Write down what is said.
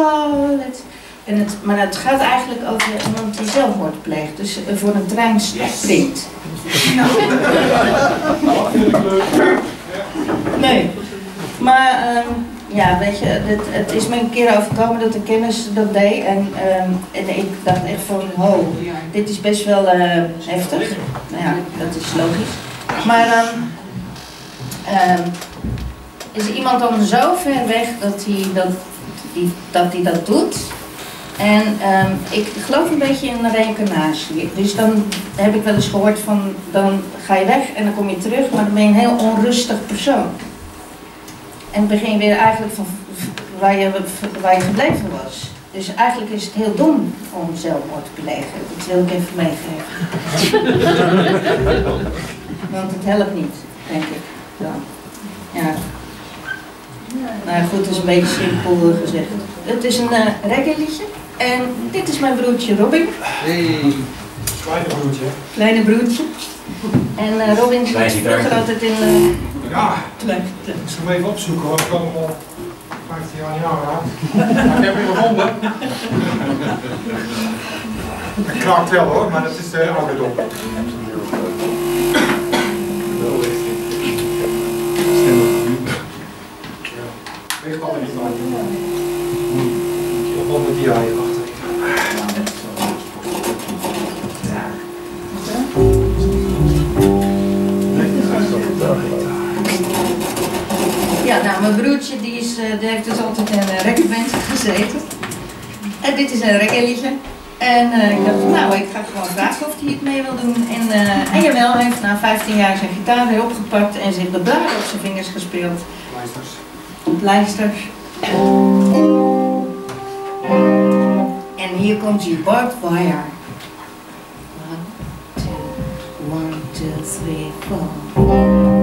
Maar het gaat eigenlijk over iemand die zelfmoord pleegt, dus voor een trein springt. Nee, maar ja, weet je, het is me een keer overkomen dat de kennis dat deed en ik dacht echt van, ho, dit is best wel heftig. Nou ja, dat is logisch. Maar dan is iemand dan zo ver weg dat hij dat doet. En ik geloof een beetje in een reïncarnatie. Dus dan heb ik wel eens gehoord van, dan ga je weg en dan kom je terug, maar dan ben je een heel onrustig persoon. En dan begin je weer eigenlijk van waar je gebleven was. Dus eigenlijk is het heel dom om zelfmoord te plegen. Dat wil ik even meegeven. Want het helpt niet, denk ik. Dan. Ja. Nou goed, het is een beetje simpel gezegd. Het is een reggae liedje. En dit is mijn broertje Robin. Hey, kleine broertje. Kleine broertje. En Robin zit vroeger altijd in ja, ik zal hem even opzoeken, want ik kan hem al 15 jaar niet aanraken. Maar ik heb hem gevonden. Het kraakt wel hoor, maar dat is de ouderdom. Weegt al niet maar. Ik heb die hier achter. Ja, nou, mijn broertje die heeft dus altijd in een reggae-band gezeten. En dit is een reggae-liedje. En ik dacht, nou, ik ga gewoon vragen of hij het mee wil doen. En jawel, hij heeft na 15 jaar zijn gitaar weer opgepakt en zich de blaren op zijn vingers gespeeld. Pleisters. Pleisters. En hier komt die barbed wire. 1, 2, 3, 4.